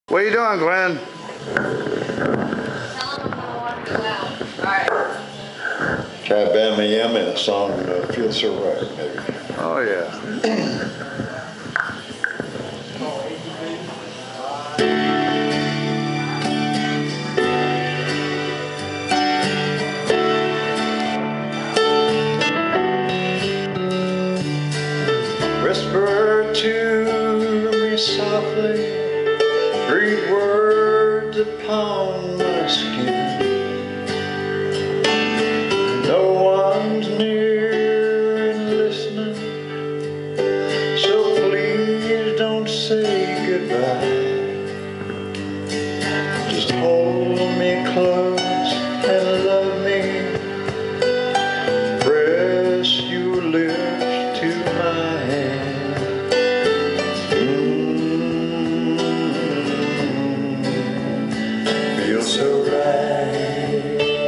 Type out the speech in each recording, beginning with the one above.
What are you doing, Glenn? Try Bama Yam and a song Feels So Right, maybe. Oh, yeah. Whisper to me softly, breathe words upon my skin. No one's near and listening, so please don't say goodbye. Just hold me close and love me. Press your lips to mine. Feels so right.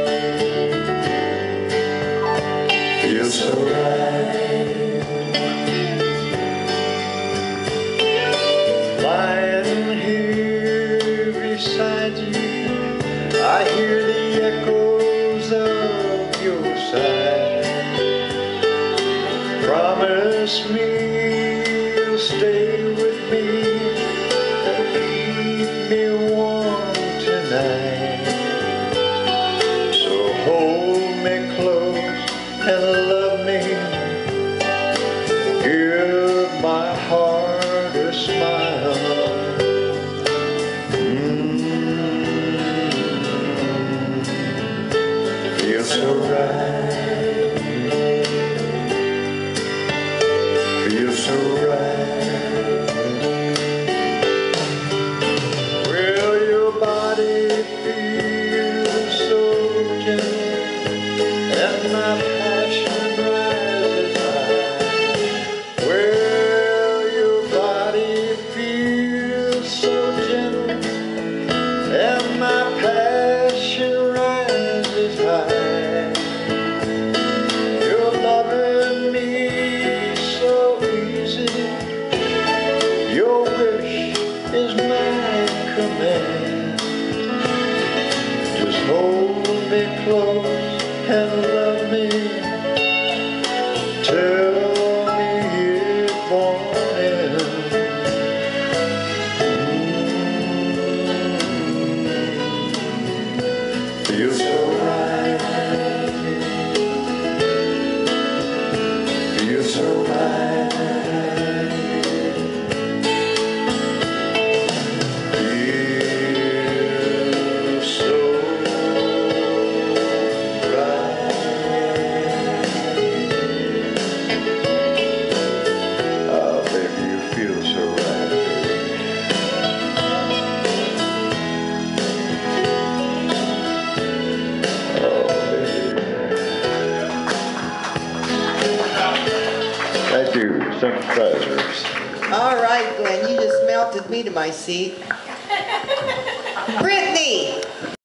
Feels so right. Lying here beside you, I hear the echoes of your sigh. Promise me you'll stay with me and keep me warm tonight. So hold me close and love me. Give my heart a smile. Feels so right. Feels so right. Well, your body feels so gentle, and my passion rises high. Well, your body feels so gentle, and my passion rises high. You're loving me so easy. Your wish is my command. Just hold me close and love me. Tell me it won't end. Feels so right. Feels so right. Feels so right. Oh, baby, you feel so right, baby. Oh, baby. Thank you, sympathizers. All right, Glenn, you just melted me to my seat. Brittany!